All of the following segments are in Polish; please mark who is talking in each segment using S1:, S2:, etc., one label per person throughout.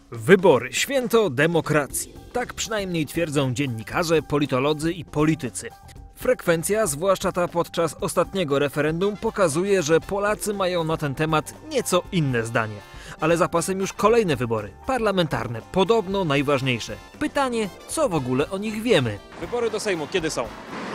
S1: Wybory, święto demokracji. Tak przynajmniej twierdzą dziennikarze, politolodzy i politycy. Frekwencja, zwłaszcza ta podczas ostatniego referendum, pokazuje, że Polacy mają na ten temat nieco inne zdanie. Ale za pasem już kolejne wybory, parlamentarne, podobno najważniejsze. Pytanie, co w ogóle o nich wiemy?
S2: Wybory do Sejmu kiedy są?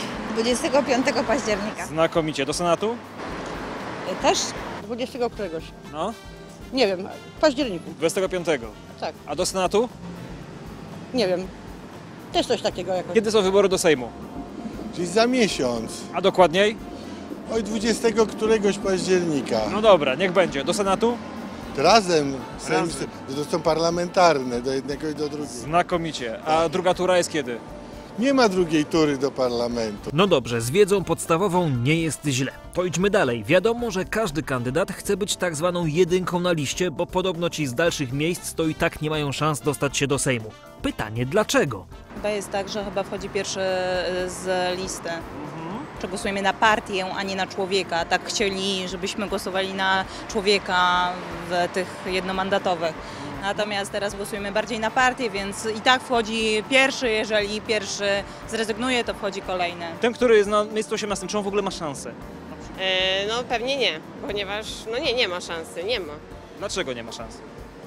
S3: 25 października.
S2: Znakomicie. Do Senatu?
S3: Też?
S4: 20 któregoś.
S2: No.
S4: Nie wiem, w październiku.
S2: 25.
S4: Tak,
S2: A do Senatu?
S4: nie wiem. Też coś takiego jakoś.
S2: Kiedy są wybory do Sejmu?
S5: Czyli za miesiąc.
S2: A dokładniej?
S5: Oj, 20 któregoś października.
S2: No dobra, niech będzie. Do Senatu?
S5: Razem,
S2: Razem.
S5: to są parlamentarne, do jednego i do drugiego.
S2: Znakomicie. A druga tura jest kiedy?
S5: Nie ma drugiej tury do parlamentu.
S1: No dobrze, z wiedzą podstawową nie jest źle. To idźmy dalej. Wiadomo, że każdy kandydat chce być tak zwaną jedynką na liście, bo podobno ci z dalszych miejsc to i tak nie mają szans dostać się do Sejmu. Pytanie, dlaczego?
S6: Chyba jest tak, że chyba wchodzi pierwszy z listy. Że głosujemy na partię, a nie na człowieka. Tak chcieli, żebyśmy głosowali na człowieka w tych jednomandatowych. Natomiast teraz głosujemy bardziej na partię, więc i tak wchodzi pierwszy, jeżeli pierwszy zrezygnuje, to wchodzi kolejny.
S2: Ten, który jest na miejscu 18, czy on w ogóle ma szansę?
S7: No pewnie nie, ponieważ nie ma szansy, nie ma.
S2: Dlaczego nie ma szansy?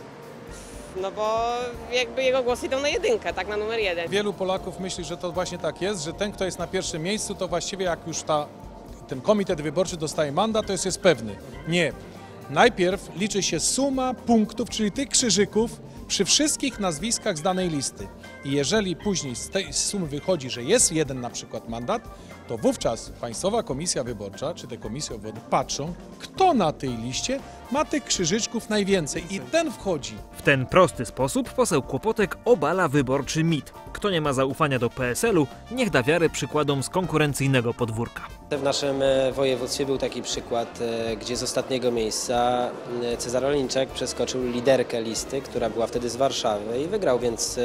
S7: No bo jakby jego głosy idą na jedynkę, tak, na numer 1.
S8: Wielu Polaków myśli, że to właśnie tak jest, że ten, kto jest na pierwszym miejscu, to właściwie jak już ten komitet wyborczy dostaje mandat, to jest pewny. Nie. Najpierw liczy się suma punktów, czyli tych krzyżyków przy wszystkich nazwiskach z danej listy. I jeżeli później z tej sumy wychodzi, że jest jeden na przykład mandat, to wówczas Państwowa Komisja Wyborcza, czy te komisje obwodu patrzą, kto na tej liście ma tych krzyżyczków najwięcej i ten wchodzi.
S1: W ten prosty sposób poseł Kłopotek obala wyborczy mit. Kto nie ma zaufania do PSL-u, niech da wiarę przykładom z konkurencyjnego podwórka.
S9: W naszym województwie był taki przykład, gdzie z ostatniego miejsca Cezary Olejniczak przeskoczył liderkę listy, która była wtedy z Warszawy i wygrał, więc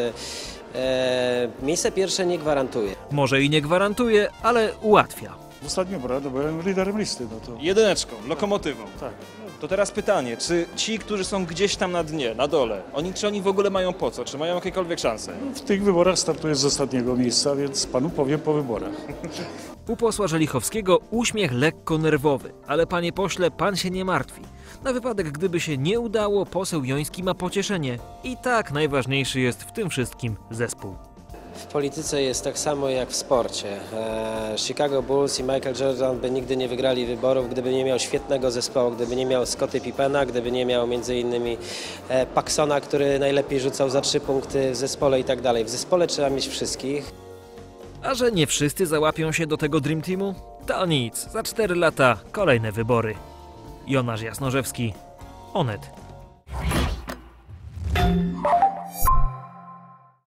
S9: miejsce pierwsze nie gwarantuje.
S1: Może i nie gwarantuje, ale ułatwia.
S10: W ostatnim wyborach byłem liderem listy. No to...
S2: Jedyneczką, lokomotywą.
S10: Tak.
S2: To teraz pytanie, czy ci, którzy są gdzieś tam na dnie, na dole, czy oni w ogóle mają po co? Czy mają jakiekolwiek szanse?
S10: W tych wyborach startuję z ostatniego miejsca, więc panu powiem po wyborach.
S1: U posła Żelichowskiego uśmiech lekko nerwowy, ale panie pośle, pan się nie martwi. Na wypadek, gdyby się nie udało, poseł Joński ma pocieszenie. I tak najważniejszy jest w tym wszystkim zespół.
S9: W polityce jest tak samo jak w sporcie. Chicago Bulls i Michael Jordan by nigdy nie wygrali wyborów, gdyby nie miał świetnego zespołu, gdyby nie miał Scottie Pippena, gdyby nie miał m.in. Paxsona, który najlepiej rzucał za 3 punkty w zespole i tak dalej. W zespole trzeba mieć wszystkich.
S1: A że nie wszyscy załapią się do tego Dream Teamu? To nic, za 4 lata kolejne wybory. Jonasz Jasnorzewski, Onet.